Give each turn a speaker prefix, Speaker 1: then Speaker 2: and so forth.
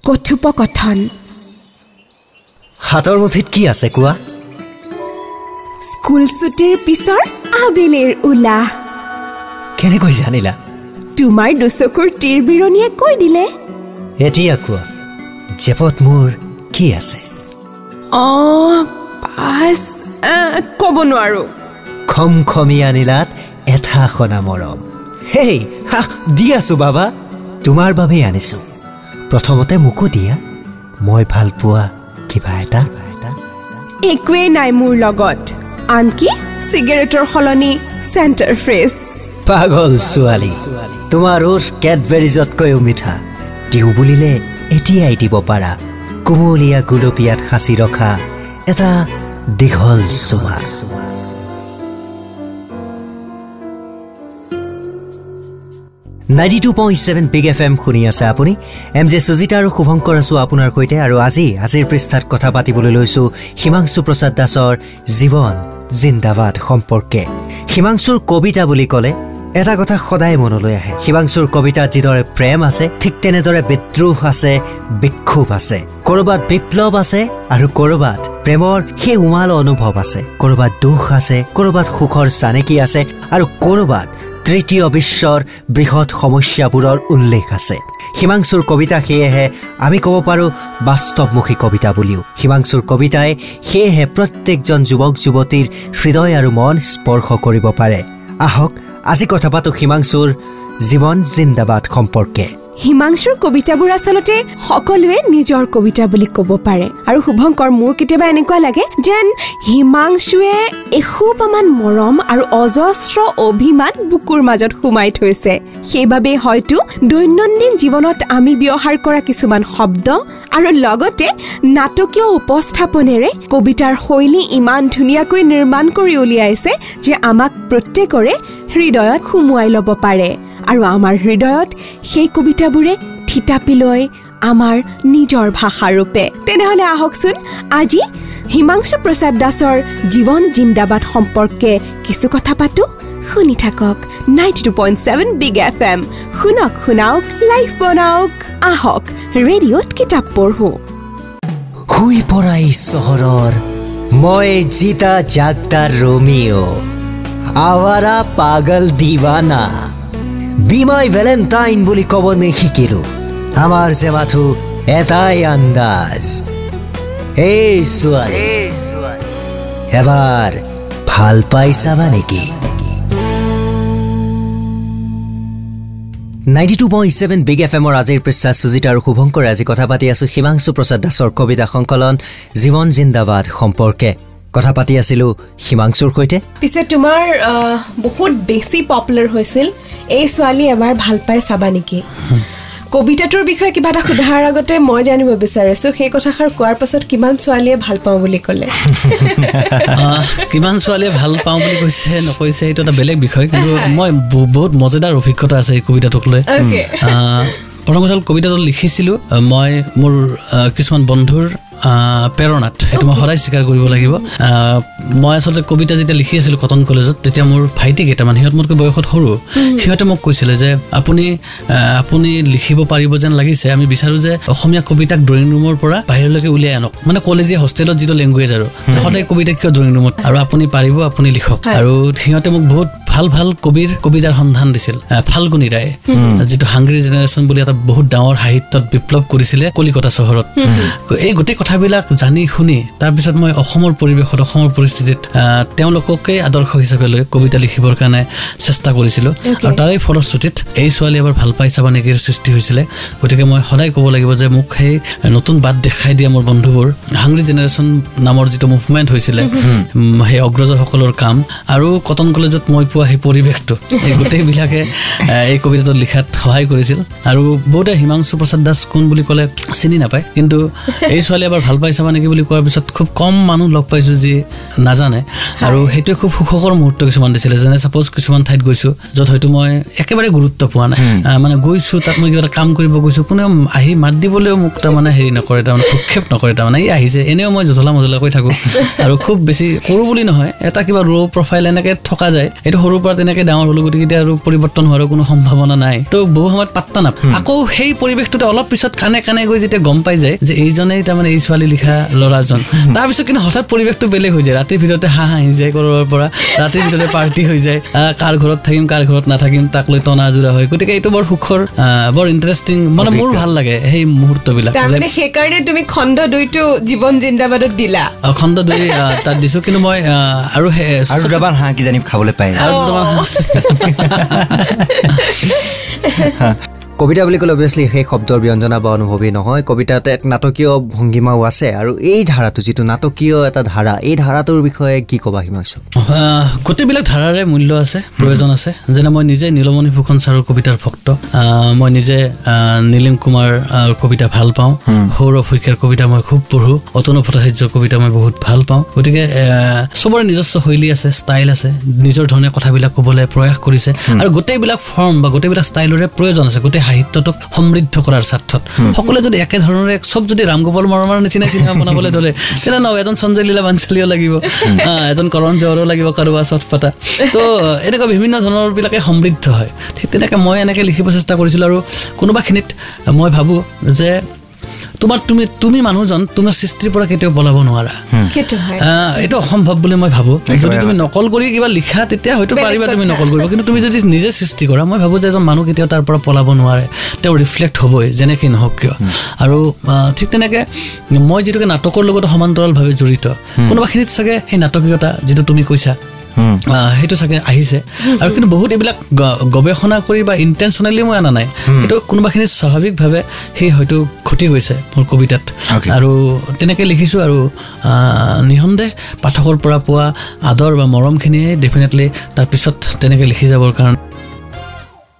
Speaker 1: কথোপকথন।
Speaker 2: হাতৰ মুঠিত কি আছে কোৱা?
Speaker 1: স্কুল ছুটিৰ পিছৰ আবেলিৰ উলাহ।
Speaker 2: কেনেকৈ জানিলা?
Speaker 1: তোমাৰ দুচকুৰ তীৰবিৰণীয়ে কৈ দিলে।
Speaker 2: এতিয়া কোৱা, জেপত মোৰ কি আছে?
Speaker 1: পাছ ক'ব নোৱাৰো।
Speaker 2: খমখমি আনিলাত এঠা খনা মৰম। হেই দি আছো বাবা, তোমাৰ বাবেই আনিছো। প্ৰথমতে মোকো দিয়া, মই ভাল পোৱা কিবা এটা।
Speaker 1: একোৱেই নাই মোৰ লগত, আনকি চিগাৰেটৰ সলনি চেণ্টাৰ ফ্ৰেছ।
Speaker 2: পাগল ছোৱালী, তোমাৰ ওঠ কেডবেৰিজতকৈও মিঠা। দিও বুলিলে এতিয়াই দিব পাৰা। কোমলীয়া গুলপীয়াত সাঁচি ৰখা এটা দীঘল চুমা। 92.7 বিগ FM শুনি আছে আপুনি। এম জে সুজিতা আৰু শুভংকৰ আছো আপোনাৰ সৈতে। আৰু আজিৰ পৃষ্ঠাত কথা পাতিবলৈ লৈছো হিমাংশু প্ৰসাদ দাসৰ জীৱন জিন্দাবাদ সম্পৰ্কে। হিমাংশুৰ কবিতা বুলি ক'লে এটা কথা সদায় মনলৈ আহে। হিমাংশুৰ কবিতাত যিদৰে প্ৰেম আছে, ঠিক তেনেদৰে বিদ্ৰোহ আছে, বিক্ষোভ আছে, কৰবাত বিপ্লৱ আছে আৰু কৰবাত প্ৰেমৰ সেই উমাল অনুভৱ আছে, কৰবাত দুখ আছে, কৰবাত সুখৰ চানেকি আছে আৰু কৰবাত তৃতীয় বিশ্বৰ বৃহৎ সমস্যাবোৰৰ উল্লেখ আছে। হিমাংশুৰ কবিতা সেয়েহে আমি ক'ব পাৰোঁ বাস্তৱমুখী কবিতা বুলিও। হিমাংশুৰ কবিতাই সেয়েহে প্ৰত্যেকজন যুৱক যুৱতীৰ হৃদয় আৰু মন স্পৰ্শ কৰিব পাৰে। আহক আজি কথা পাতো হিমাংশুৰ জীৱন জিন্দাবাদ সম্পৰ্কে।
Speaker 1: হিমাংশুৰ কবিতাবোৰ আচলতে সকলোৱে নিজৰ কবিতা বুলি ক'ব পাৰে। আৰু শুভংকৰ, মোৰ কেতিয়াবা এনেকুৱা লাগে যেন হিমাংশুৱে এসোপামান মৰম আৰু অজস্ৰ অভিমান বুকুৰ মাজত সোমাই থৈছে। সেইবাবে হয়তো দৈনন্দিন জীৱনত আমি ব্যৱহাৰ কৰা কিছুমান শব্দ আৰু লগতে নাটকীয় উপস্থাপনেৰে কবিতাৰ শৈলী ইমান ধুনীয়াকৈ নিৰ্মাণ কৰি উলিয়াইছে যে আমাক প্ৰত্যেকৰে হৃদয়ত সুমুৱাই ল'ব পাৰে। আৰু আমাৰ হৃদয়ত সেই কবিতাবোৰে থিতাপি লয় আমাৰ নিজৰ ভাষাৰূপে। তেনেহ'লে আহকচোন আজি হিমাংশু প্ৰসাদ দাসৰ জীৱন জিন্দাবাদ সম্পৰ্কে কিছু কথা পাতো। শুনি থাকক 92.7 বিগ FM। শুনক, শুনাওক, লাইফ বনাওক। আহক ৰেডিঅ'ত কিতাপ পঢ়ো।
Speaker 2: শুই পৰা এই চহৰৰ মই জিতা জাগতাৰ ৰোমিঅ, আৱাৰা পাগল দিৱানা। বিমাই ভেলেণ্টাইন বুলি ক'ব নিশিকিলো, আমাৰ যে মাথো এটাই আন্দাজ। এই ছোৱালী, এবাৰ ভাল পাই চাবা নেকি? 92.7 বিগ এফএমৰ আজিৰ পৃষ্ঠা সুজিত আৰু শুভংকৰে আজি কথা পাতি আছো হিমাংশু প্ৰসাদ দাসৰ কবিতা সংকলন জীৱন জিন্দাবাদ সম্পৰ্কে। কথা পাতি আছিলো হিমাংশুৰ সৈতে।
Speaker 1: পিছে তোমাৰ বহুত বেছি পপুলাৰ হৈছিল এই ছোৱালী এবাৰ ভাল পাই চাবা নেকি? কবিতাটোৰ বিষয়ে কিবা এটা সোধাৰ আগতে মই জানিব বিচাৰিছো, সেই কথাষাৰ কোৱাৰ পাছত কিমান ছোৱালীয়ে ভাল পাওঁ বুলি ক'লে?
Speaker 3: কিমান ছোৱালীয়ে ভাল পাওঁ বুলি কৈছে নকৈছে সেইটো এটা বেলেগ বিষয়, কিন্তু মই বহুত মজাদাৰ অভিজ্ঞতা আছে এই কবিতাটোক লৈ। প্ৰথম কথা হ'ল, কবিতাটো লিখিছিলোঁ মই মোৰ কিছুমান বন্ধুৰ প্ৰেৰণাত। সেইটো মই সদায় স্বীকাৰ কৰিব লাগিব। মই আচলতে কবিতা যেতিয়া লিখি আছিলোঁ কটন কলেজত, তেতিয়া মোৰ ভাইটি কেইটামান, সিহঁত মোতকৈ বয়সত সৰু, সিহঁতে মোক কৈছিলে যে আপুনি লিখিব পাৰিব যেন লাগিছে, আমি বিচাৰোঁ যে অসমীয়া কবিতাক ড্ৰয়িং ৰুমৰ পৰা বাহিৰলৈকে উলিয়াই আনক। মানে কলেজীয়া হোষ্টেলত যিটো লেংগুৱেজ আৰু সদায় কবিতা কিয় ড্ৰয়িং ৰুমত, আৰু আপুনি পাৰিব, আপুনি লিখক। আৰু সিহঁতে মোক বহুত ভাল কবিতাৰ সন্ধান দিছিল। ফাল্গুনী ৰায়, যিটো হাংগ্ৰি জেনেৰেশ্যন বুলি এটা বহুত ডাঙৰ সাহিত্যত বিপ্লৱ কৰিছিলে কলিকতা চহৰত। এই গোটেই কথাবিলাক জানি শুনি তাৰপিছত মই অসমৰ পৰিৱেশত, অসমৰ পৰিস্থিতিত তেওঁলোককে আদৰ্শ হিচাপে লৈ কবিতা লিখিবৰ কাৰণে চেষ্টা কৰিছিলোঁ। আৰু তাৰে ফলশ্ৰুতিত এই ছোৱালী এবাৰ ভাল পাই চাবা নেকিৰ সৃষ্টি হৈছিলে। গতিকে মই সদায় ক'ব লাগিব যে মোক সেই নতুন বাট দেখাই দিয়া মোৰ বন্ধুবোৰ, হাংগ্ৰি জেনেৰেশ্যন নামৰ যিটো মুভমেণ্ট হৈছিলে, সেই অগ্ৰজসকলৰ কাম আৰু কটন কলেজত মই পোৱা সেই পৰিৱেশটো, এই গোটেইবিলাকে এই কবিতাটো লিখাত সহায় কৰিছিল। আৰু বহুতে হিমাংশু প্ৰসাদ দাস কোন বুলি ক'লে চিনি নাপায়, কিন্তু এই ছোৱালী এবাৰ এবাৰ ভাল পাইছা মানে কি বুলি কোৱাৰ পিছত খুব কম মানুহ লগ পাইছোঁ যি নাজানে আৰু সেইটোৱে খুব সুখকৰ মুহূৰ্ত কিছুমান দিছিলে যেনে ছাপ'জ কিছুমান ঠাইত গৈছোঁ য'ত হয়তো মই একেবাৰে গুৰুত্ব পোৱা নাই মানে গৈছোঁ তাত মই কিবা এটা কাম কৰিব গৈছোঁ কোনেও আহি মাত দিবলৈও মোক তাৰমানে হেৰি নকৰে তাৰমানে ভূক্ষেপ নকৰে তাৰমানে এই আহিছে এনেও মই জধলা মজলা কৈ থাকোঁ আৰু খুব বেছি সৰু বুলি নহয় এটা কিবা ল' প্ৰফাইল এনেকৈ থকা যায় এইটো সৰুৰ পৰা তেনেকৈ ডাঙৰ হ'লো গতিকে আৰু পৰিৱৰ্তন হোৱাৰো কোনো সম্ভাৱনা নাই তো বহু সময়ত পাত্তা নাপায় আকৌ সেই পৰিৱেশটোতে অলপ পিছত কাণে কাণে গৈ যেতিয়া গম পাই যায় যে এইজনেই তাৰমানে এই ছোৱালী লিখা ল'ৰাজন তাৰপিছত কিন্তু হঠাৎ পৰিৱেশটো বেলেগ হৈ যায় ৰাতিৰ ভিতৰতে হাঁহ আহি যায় ক'ৰবাৰ পৰা ৰাতিৰ ভিতৰতে পাৰ্টি হৈ যায় কাৰ ঘৰত থাকিম কাৰ ঘৰত নাথাকিম তাক লৈ টনা আজোৰা হয় গতিকে এইটো বৰ সুখৰ বৰ ইণ্টাৰেষ্টিং মানে মোৰ ভাল লাগে সেই মুহূৰ্তবিলাক
Speaker 1: সেইকাৰণে তুমি খণ্ড 2টো জীৱন জিন্দাবাদত দিলা
Speaker 3: খণ্ড 2 তাত দিছোঁ কিন্তু মই আৰু
Speaker 2: দুটামান হাঁহ কি জানি খাবলৈ পায় কবিতা বুলি ক'লে অভিয়াছলি সেই শব্দৰ ব্যঞ্জনা বা অনুভৱী নহয় কবিতাত এক নাটকীয় ভংগীমাও আছে আৰু এই ধাৰাটো যিটো নাটকীয় এটা ধাৰা এই ধাৰাটোৰ বিষয়ে কি ক'বা হিমাংশু
Speaker 3: গোটেইবিলাক ধাৰাৰে মূল্য আছে প্ৰয়োজন আছে যেনে মই নিজে নীলমণি ফুকন ছাৰৰ কবিতাৰ ভক্ত মই নিজে নীলিম কুমাৰ কবিতা ভাল পাওঁ সৌৰভ শইকীয়াৰ কবিতা মই খুব পঢ়োঁ অতনু ভট্টাচাৰ্যৰ কবিতা মই বহুত ভাল পাওঁ গতিকে চবৰে নিজস্ব শৈলী আছে ষ্টাইল আছে নিজৰ ধৰণে কথাবিলাক ক'বলৈ প্ৰয়াস কৰিছে আৰু গোটেইবিলাক ফৰ্ম বা গোটেইবিলাক ষ্টাইলৰে প্ৰয়োজন আছে গোটেই সাহিত্যটোক সমৃদ্ধ কৰাৰ স্বাৰ্থত সকলোৱে যদি একেধৰণৰে চব যদি ৰামগোপাল বৰ্মাৰ নিচিনা চিনেমা বনাবলৈ ধৰে তেতিয়া নহয় এজন সঞ্জয় লীলা বাঞ্চালীও লাগিব এজন কৰণ জোহৰো লাগিব কাৰোবাৰ চটফটা তো এনেকুৱা বিভিন্ন ধৰণৰ বিলাকে সমৃদ্ধ হয় ঠিক তেনেকৈ মই এনেকৈ লিখিব চেষ্টা কৰিছিলোঁ আৰু কোনোবাখিনিত মই ভাবোঁ যে তুমি মানুহজন তোমাৰ সৃষ্টিৰ পৰা কেতিয়াও পলাব নোৱাৰা এইটো অসম্ভৱ বুলি মই ভাবোঁ যদি তুমি নকল কৰি কিবা লিখা তেতিয়া হয়তো পাৰিবা তুমি নকল কৰিব কিন্তু তুমি যদি নিজে সৃষ্টি কৰা মই ভাবোঁ যে এজন মানুহ কেতিয়াও তাৰ পৰা পলাব নোৱাৰে তেওঁ ৰিফ্লেক্ট হ'বই যেনেকৈ নহওক কিয় আৰু ঠিক তেনেকৈ মই যিটোকে নাটকৰ লগত সমান্তৰালভাৱে জড়িত কোনোবাখিনিত চাগে সেই নাটকীয়তা যিটো তুমি কৈছা সেইটো চাগে আহিছে আৰু কিন্তু বহুত এইবিলাক গৱেষণা কৰি বা ইণ্টেনশ্যনেলি মই অনা নাই এইটো কোনোবাখিনি স্বাভাৱিকভাৱে সেই হয়তো ঘটি গৈছে মোৰ কবিতাত আৰু তেনেকৈ লিখিছোঁ আৰু নিঃসন্দেহ পাঠকৰ পৰা পোৱা আদৰ বা মৰমখিনিয়ে ডেফিনেটলি তাৰপিছত তেনেকৈ লিখি যাবৰ কাৰণে